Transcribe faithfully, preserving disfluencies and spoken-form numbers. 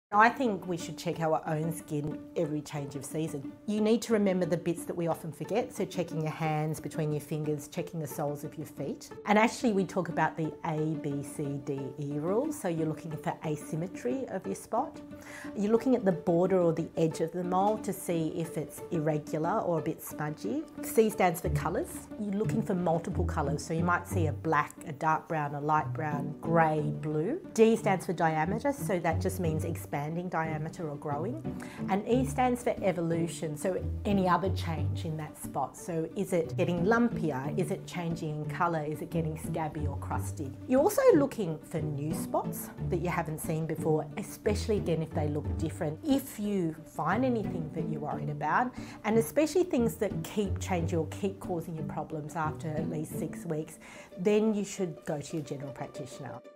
I think we should check our own skin every change of season. You need to remember the bits that we often forget, so checking your hands, between your fingers, checking the soles of your feet. And actually we talk about the A, B, C, D, E rules, so you're looking for asymmetry of your spot. You're looking at the border or the edge of the mole to see if it's irregular or a bit smudgy. C stands for colours. You're looking for multiple colours, so you might see a black, a dark brown, a light brown, grey, blue. D stands for diameter, so that just means expanding diameter or growing. And E stands for evolution, so any other change in that spot. So is it getting lumpier? Is it changing in colour? Is it getting scabby or crusty? You're also looking for new spots that you haven't seen before, especially again if they look different. If you find anything that you're worried about, and especially things that keep changing or keep causing you problems after at least six weeks, then you should go to your general practitioner.